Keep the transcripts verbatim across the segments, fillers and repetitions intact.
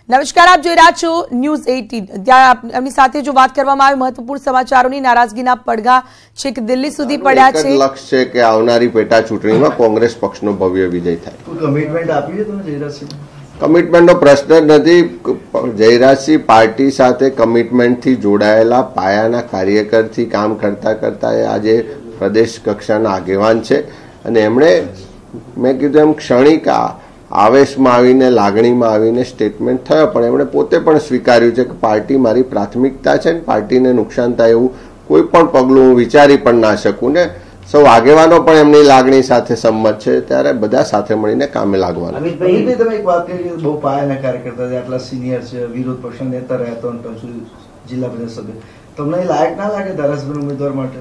નમસ્કાર, આપ જોઈ રહ્યા છો ન્યૂઝ અઠ્ઠાવીસ। ત્યાં એમની સાથે જો વાત કરવામાં આવે મહત્વપૂર્ણ સમાચારોની, નારાજગીના પડઘા છેક દિલ્હી સુધી પડ્યા છે। લક્ષ્ય છે કે આવનારી પેટા ચૂંટણીમાં કોંગ્રેસ પક્ષનો ભવ્ય વિજય થાય। કમિટમેન્ટ આપી છે તમે જયરાજસિંહ? કમિટમેન્ટનો પ્રશ્ન જ નથી। જયરાજસિંહ પાર્ટી સાથે કમિટમેન્ટથી જોડાયેલા પાયાના કાર્યકરથી કામ કરતા કરતા આજે પ્રદેશ કક્ષાના આગેવાન છે અને એમણે મેં કીધું એમ ક્ષણિક આવેશમાં આવીને લાગણીમાં આવીને સ્ટેટમેન્ટ થયો, પણ એમણે પોતે પણ સ્વીકાર્યું છે કે પાર્ટી મારી પ્રાથમિકતા છે ને પાર્ટીને નુકસાન થાય એવું કોઈ પણ પગલું હું વિચારી પણ ના શકું ને સૌ આગેવાનો પણ એમની લાગણી સાથે સંમત છે, ત્યારે બધા સાથે મળીને કામે લાગવાનું। અમિતભાઈ, તમે એક વાત કરી, બહુ પાયાના કાર્યકર્તા છે, આટલા સિનિયર છે, વિરોધ પક્ષના નેતા રહેતો જિલ્લા પંચાયત સભ્ય, તમને લાયક ના લાગે ધારાસભ્ય ઉમેદવાર માટે?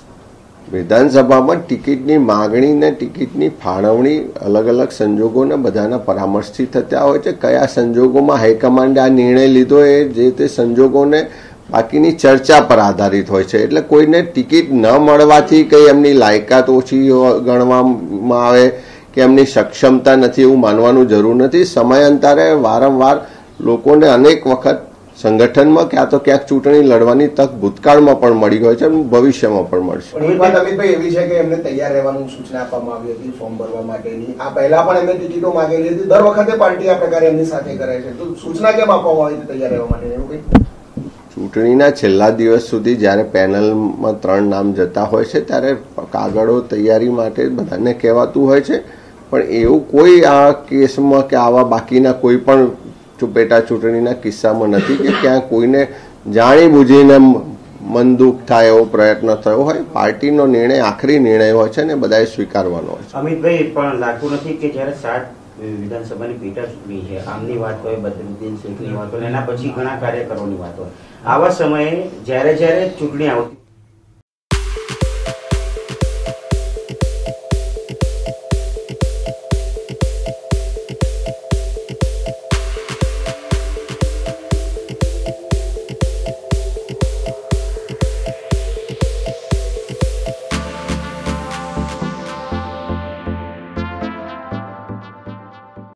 વિધાનસભામાં ટિકિટની માગણી ને ટિકિટની ફાળવણી અલગ અલગ સંજોગોને બધાના પરામર્શથી થતા હોય છે। કયા સંજોગોમાં હાઈકમાન્ડે આ નિર્ણય લીધો એ જે તે સંજોગોને બાકીની ચર્ચા પર આધારિત હોય છે। એટલે કોઈને ટિકિટ ન મળવાથી કંઈ એમની લાયકાત ઓછી ગણવામાં આવે કે એમની સક્ષમતા નથી એવું માનવાનું જરૂર નથી। સમયાંતરે વારંવાર લોકોને અનેક વખત સંગઠનમાં ક્યાં તો ક્યાંક ચૂંટણી લડવાની તક ભૂતકાળમાં પણ મળી હોય છે, ભવિષ્યમાં પણ મળશે। પણ એક વાત અમિતભાઈ એવી છે કે એમને તૈયાર રહેવાનું સૂચના આપવામાં આવી હતી ફોર્મ ભરવા માટેની। આ પહેલા પણ એમને ટિકિટો માંગેલી હતી, દર વખતે પાર્ટી આ પ્રકારે એમની સાથે કરે છે, તો સૂચના કેમ આપવામાં આવી હતી તૈયાર રહેવા માટે? એવું કંઈ ચૂંટણીના છેલ્લા દિવસ સુધી જ્યારે પેનલમાં ત્રણ નામ જતા હોય છે ત્યારે કાગળો તૈયારી માટે બધાને કહેવાતું હોય છે, પણ એવું કોઈ આ કેસમાં કે આવા બાકીના કોઈ પણ પેટા ચૂંટણીના કિસ્સામાં નથી કે ક્યાં કોઈને જાણી બુજીને મન દુઃખ થાય એવો પ્રયત્ન થયો હોય। પાર્ટીનો નિર્ણય આખરી નિર્ણય હોય છે ને બધાએ સ્વીકારવાનો હોય છે। અમિતભાઈ, પણ લાગતું નથી કે જયારે સાત વિધાનસભાની પેટા ચૂંટણી છે, આમની વાત હોય, બદરુદ્દીન શેખની વાત હોય, એના પછી ઘણા કાર્યકરોની વાત હોય, આવા સમયે જયારે જયારે ચૂંટણી આવતી